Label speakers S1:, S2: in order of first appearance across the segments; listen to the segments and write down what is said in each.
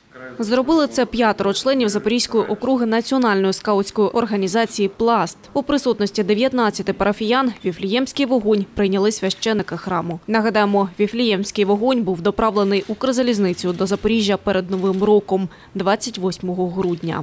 S1: Зробили це 5 членів Запорізької округи національної скаутської організації «Пласт». У присутності 19 парафіян Віфліємський вогонь прийняли священики храму. Нагадаємо, Віфліємський вогонь був доправлений Укрзалізницею до Запоріжжя перед Новим роком, 28 грудня.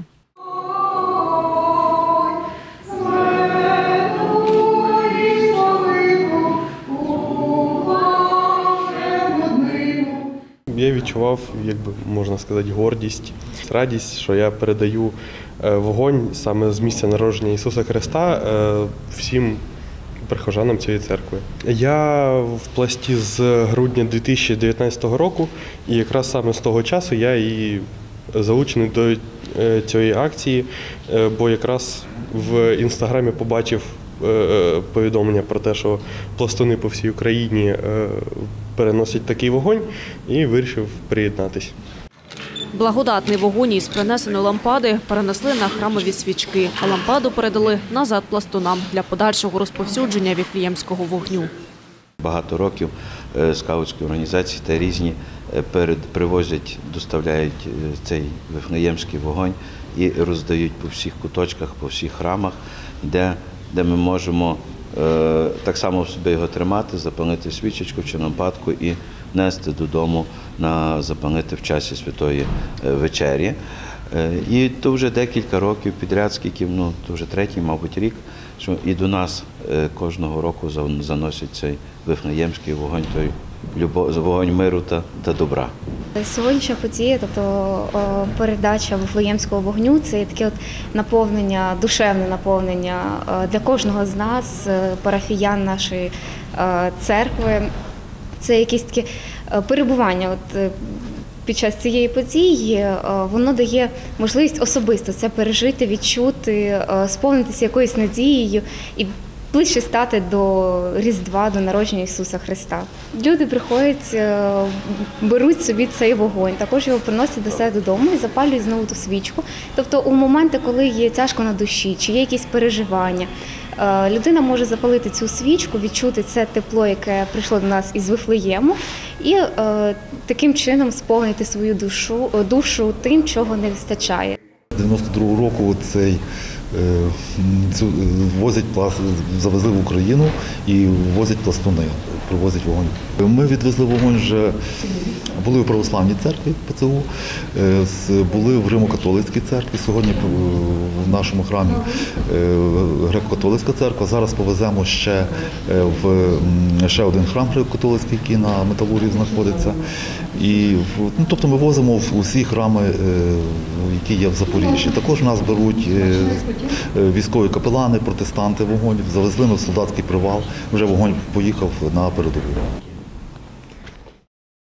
S2: Я відчував, можна сказати, гордість, радість, що я передаю вогонь саме з місця народження Ісуса Христа всім прихожанам цієї церкви. Я в «Пласті» з грудня 2019 року, і якраз саме з того часу я і залучений до цієї акції, бо якраз в Інстаграмі побачив повідомлення про те, що пластуни по всій Україні переносять такий вогонь, і вирішив приєднатися.
S1: Благодатний вогонь із принесеної лампади перенесли на храмові свічки, а лампаду передали назад пластунам для подальшого розповсюдження віфліємського вогню.
S3: Багато років скаутські організації та різні привозять, доставляють цей вифлеємський вогонь і роздають по всіх куточках, по всіх храмах, де ми можемо так само в собі його тримати, запалити свічечку чи лампадку і нести додому, запалити в часі Святої Вечері. І то вже декілька років підряд, скільки, то вже третій, мабуть, рік, що і до нас кожного року заносять цей вифлеємський вогонь, той вогонь миру та добра.
S4: Сьогоднішня подія, тобто передача вифлеємського вогню, це таке наповнення, душевне наповнення для кожного з нас, парафіян нашої церкви. Це якесь таке перебування. Під час цієї події воно дає можливість особисто це пережити, відчути, сповнитися якоюсь надією і ближче стати до Різдва, до народження Ісуса Христа. Люди приходять, беруть собі цей вогонь, також його приносять до себе додому і запалюють знову ту свічку. Тобто у моменти, коли є тяжко на душі, чи є якісь переживання, людина може запалити цю свічку, відчути це тепло, яке прийшло до нас із Вифлеєму, і таким чином сповнити свою душу тим, чого не вистачає.
S5: 92-го року возять пласт, завезли в Україну і возять пластуни, привозять вогонь. Ми відвезли вогонь вже, були в православній церкві ПЦУ, були в Римо-католицькій церкві, сьогодні в нашому храмі греко-католицька церква. Зараз повеземо ще один храм греко-католицький, який на Металургії знаходиться. Тобто ми возимо в усі храми, які є в Запоріжжі. Також нас беруть військові капелани, протестанти вогонь, завезли на солдатський привал, вже вогонь поїхав на передову.